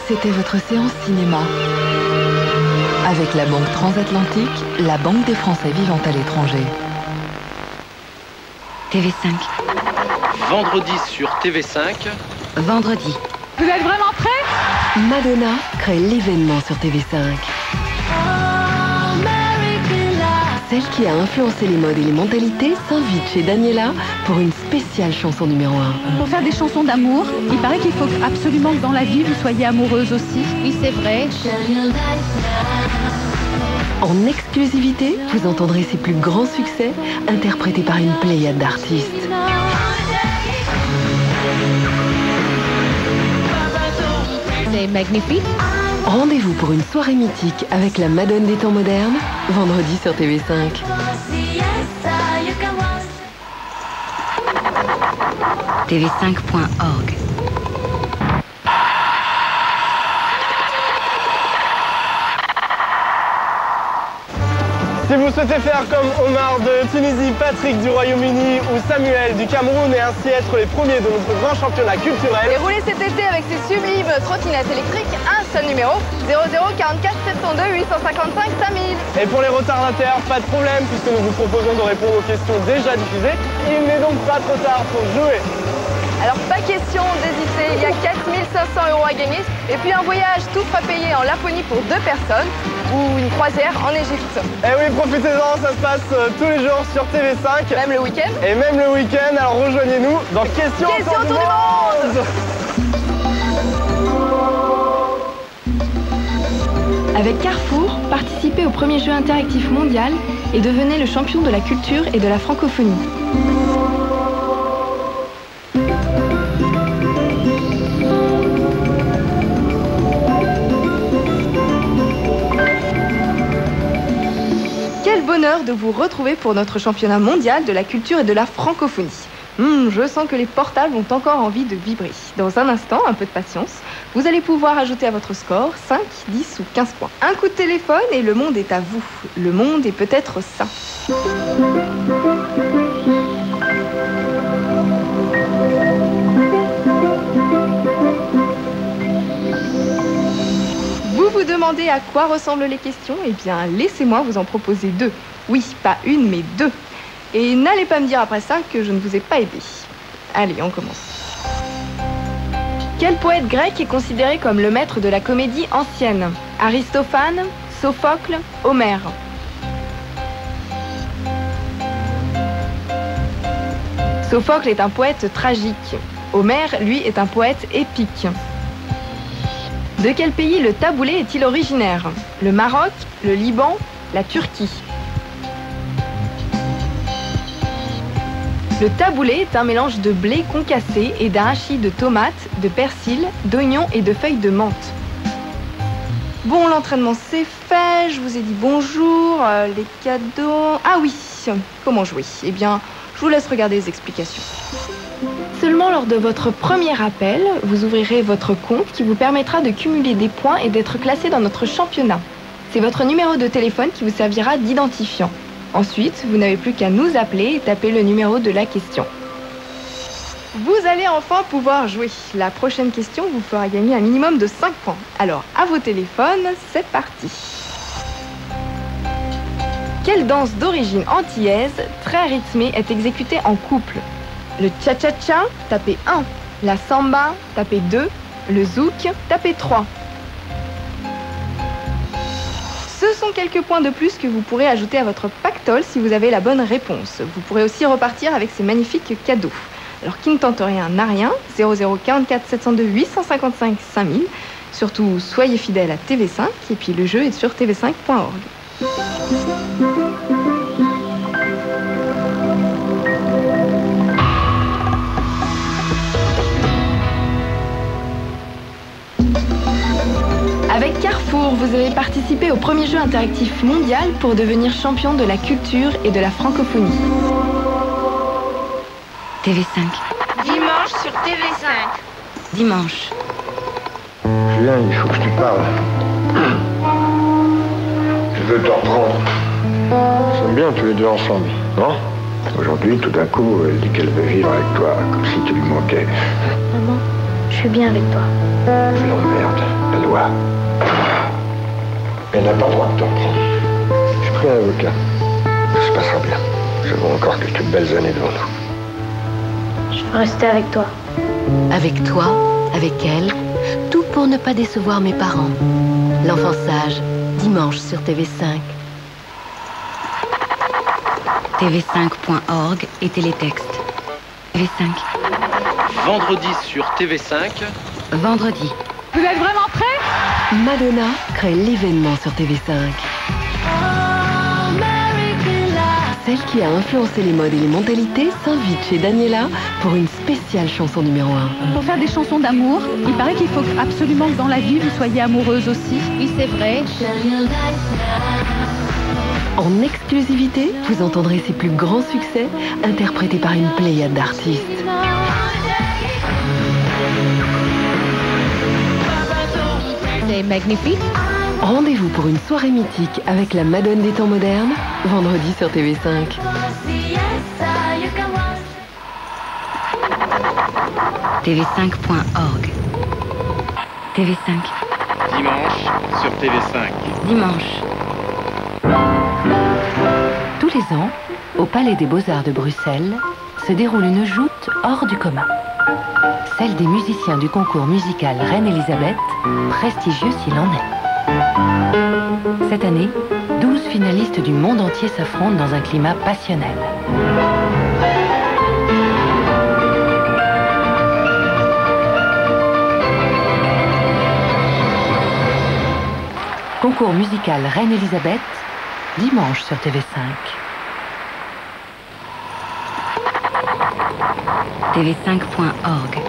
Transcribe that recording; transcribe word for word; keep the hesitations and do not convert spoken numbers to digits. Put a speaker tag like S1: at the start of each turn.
S1: c'était votre séance cinéma. Avec la Banque Transatlantique, la banque des Français vivant à l'étranger.
S2: T V cinq.
S3: Vendredi sur T V cinq.
S2: Vendredi.
S4: Vous êtes vraiment prêts?
S1: Madonna crée l'événement sur T V cinq. Celle qui a influencé les modes et les mentalités s'invite chez Daniela pour une spéciale chanson numéro un.
S4: Pour faire des chansons d'amour, il paraît qu'il faut absolument que dans la vie, vous soyez amoureuse aussi.
S2: Oui, c'est vrai.
S1: En exclusivité, vous entendrez ses plus grands succès interprétés par une pléiade d'artistes.
S2: C'est magnifique.
S1: Rendez-vous pour une soirée mythique avec la Madone des temps modernes, vendredi sur T V cinq.
S2: T V cinq point org.
S5: Si vous souhaitez faire comme Omar de Tunisie, Patrick du Royaume-Uni ou Samuel du Cameroun et ainsi être les premiers de notre grand championnat culturel,
S6: et rouler cet été avec ces sublimes trottinettes électriques, un seul numéro, zéro zéro quarante-quatre sept cent deux huit cent cinquante-cinq cinq mille.
S5: Et pour les retardataires, pas de problème puisque nous vous proposons de répondre aux questions déjà diffusées. Il n'est donc pas trop tard pour jouer.
S6: Alors pas question d'hésiter, il y a quatre mille cinq cents euros à gagner et puis un voyage tout frais payé en Laponie pour deux personnes ou une croisière en Égypte.
S5: Eh oui, profitez-en, ça se passe euh, tous les jours sur T V cinq.
S6: Même le week-end.
S5: Et même le week-end, alors rejoignez-nous dans Question,
S6: Question
S5: autour du monde.
S7: Avec Carrefour, participez au premier jeu interactif mondial et devenez le champion de la culture et de la francophonie.
S6: Quel bonheur de vous retrouver pour notre championnat mondial de la culture et de la francophonie. Hum, je sens que les portables ont encore envie de vibrer. Dans un instant, un peu de patience, vous allez pouvoir ajouter à votre score cinq, dix ou quinze points. Un coup de téléphone et le monde est à vous. Le monde est peut-être ça. Vous vous demandez à quoi ressemblent les questions? Eh bien, laissez-moi vous en proposer deux. Oui, pas une, mais deux. Et n'allez pas me dire après ça que je ne vous ai pas aidé. Allez, on commence. Quel poète grec est considéré comme le maître de la comédie ancienne? Aristophane, Sophocle, Homère. Sophocle est un poète tragique. Homère, lui, est un poète épique. De quel pays le taboulé est-il originaire? Le Maroc, le Liban, la Turquie. Le taboulé est un mélange de blé concassé et d'arachide de tomates, de persil, d'oignons et de feuilles de menthe. Bon, l'entraînement c'est fait, je vous ai dit bonjour, euh, les cadeaux... Ah oui, comment jouer? Eh bien, je vous laisse regarder les explications.
S7: Seulement lors de votre premier appel, vous ouvrirez votre compte qui vous permettra de cumuler des points et d'être classé dans notre championnat. C'est votre numéro de téléphone qui vous servira d'identifiant. Ensuite, vous n'avez plus qu'à nous appeler et taper le numéro de la question.
S6: Vous allez enfin pouvoir jouer. La prochaine question vous fera gagner un minimum de cinq points. Alors, à vos téléphones, c'est parti. Quelle danse d'origine antillaise, très rythmée, est exécutée en couple? Le cha-cha-cha, tapez un. La samba, tapez deux. Le zouk, tapez trois. Ce sont quelques points de plus que vous pourrez ajouter à votre pactole si vous avez la bonne réponse. Vous pourrez aussi repartir avec ces magnifiques cadeaux. Alors qui ne tente rien n'a rien, zéro zéro quarante-quatre sept cent deux huit cent cinquante-cinq cinq mille. Surtout, soyez fidèles à T V cinq et puis le jeu est sur T V cinq point org.
S7: Avec Carrefour, vous avez participé au premier jeu interactif mondial pour devenir champion de la culture et de la francophonie.
S2: T V cinq.
S8: Dimanche sur T V cinq.
S2: Dimanche.
S9: Julien, il faut que je te parle. Je veux te reprendre. Nous sommes bien tous les deux ensemble, non? Aujourd'hui, tout d'un coup, elle dit qu'elle veut vivre avec toi, comme si tu lui manquais.
S7: Maman,
S9: Je
S8: suis bien avec toi.
S9: Je l'emmerde, la loi. Elle n'a pas le droit de te reprendre. J'ai pris un avocat. Ça se passera bien. Nous avons encore quelques belles années devant nous.
S8: Je veux rester avec toi.
S10: Avec toi, avec elle, tout pour ne pas décevoir mes parents. L'enfant sage, dimanche sur T V cinq.
S2: T V cinq point org et télétexte. T V cinq.
S3: Vendredi sur T V cinq.
S2: Vendredi.
S4: Vous êtes vraiment prêts?
S10: Madonna crée l'événement sur T V cinq. Celle qui a influencé les modes et les mentalités s'invite chez Daniela pour une spéciale chanson numéro un.
S4: Pour faire des chansons d'amour, il paraît qu'il faut absolument que dans la vie, vous soyez amoureuse aussi.
S2: Oui, c'est vrai.
S10: En exclusivité, vous entendrez ses plus grands succès interprétés par une pléiade d'artistes.
S2: C'est magnifique.
S10: Rendez-vous pour une soirée mythique avec la Madone des temps modernes, vendredi sur T V cinq.
S2: T V cinq point org. T V cinq.
S3: Dimanche sur T V cinq.
S2: Dimanche.
S10: Tous les ans, au Palais des Beaux-Arts de Bruxelles, se déroule une joute hors du commun. Celle des musiciens du concours musical Reine Elisabeth, prestigieux s'il en est. Cette année, douze finalistes du monde entier s'affrontent dans un climat passionnel. Concours musical Reine Elisabeth, dimanche sur T V cinq.
S2: T V cinq point org.